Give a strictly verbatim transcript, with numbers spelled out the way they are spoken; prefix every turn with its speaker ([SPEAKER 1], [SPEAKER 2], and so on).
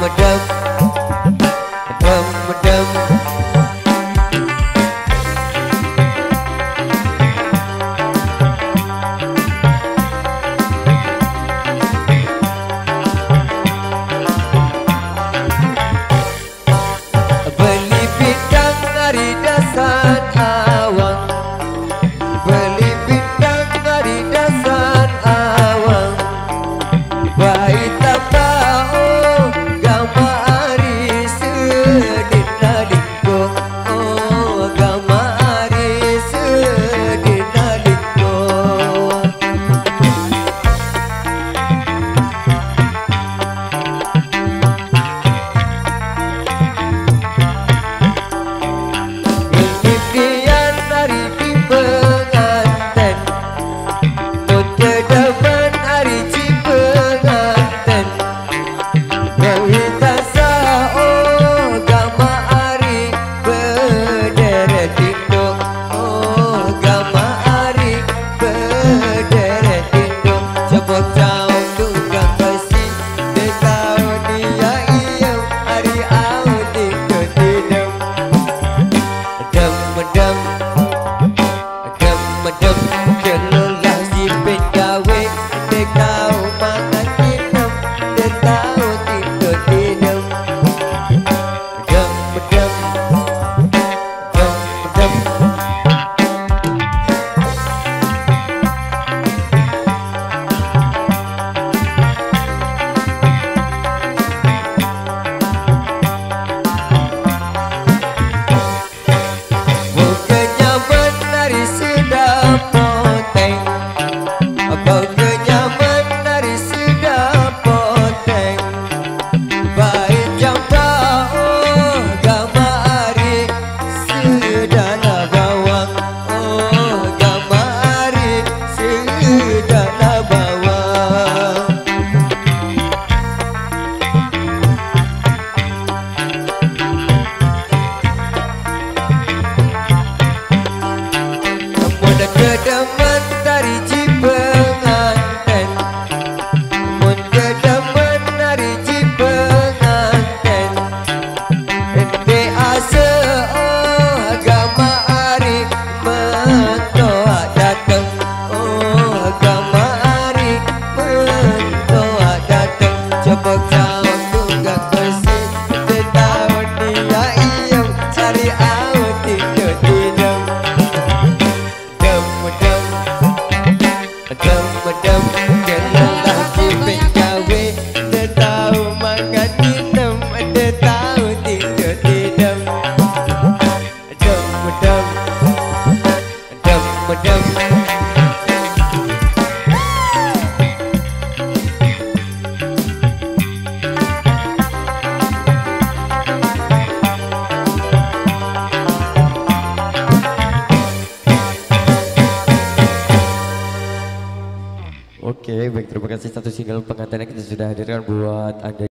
[SPEAKER 1] medem, medem, medem. Beli bintang hari dasar awang, beli bintang hari dasar awang. Baik tapau gama hari sedina lingko, oh gama hari sedina lingko. Impian hari di pengantin, untuk depan hari di pengantin. Berita sao gama hari berderet tinduk, oh gama hari berderet tinduk. Cepok jauh tunggang besi, dekau dia iyo hari au tinduk tidum. Medem, medem, medem, medem. Kelolah si pengawe, dek tahu makan minum, dek tahu tidur tidum. Medem, medem, medem, medem. Bukannya menari sudah poteng, bukannya menari sudah poteng. Baik jambah, oh gama hari sudahlah bawang, oh gama hari sudahlah bawang. Muda kedeman dari ji pengantin, mun kedeman dari ji pengantin. Ende asa oh gama hari mentoa dateng, oh gama hari mentoa dateng. Cepok jauh tunggang besi, setahun dia iyo cari au tidur tidum. Medem, medem, medem, medem. Kelolah si pengawe, dia tahu makan minum, dia tahu tidur tidum. Medem, medem, medem, medem. Oke, baik, terima kasih. Satu single pengantin yang kita sudah hadirkan buat Anda.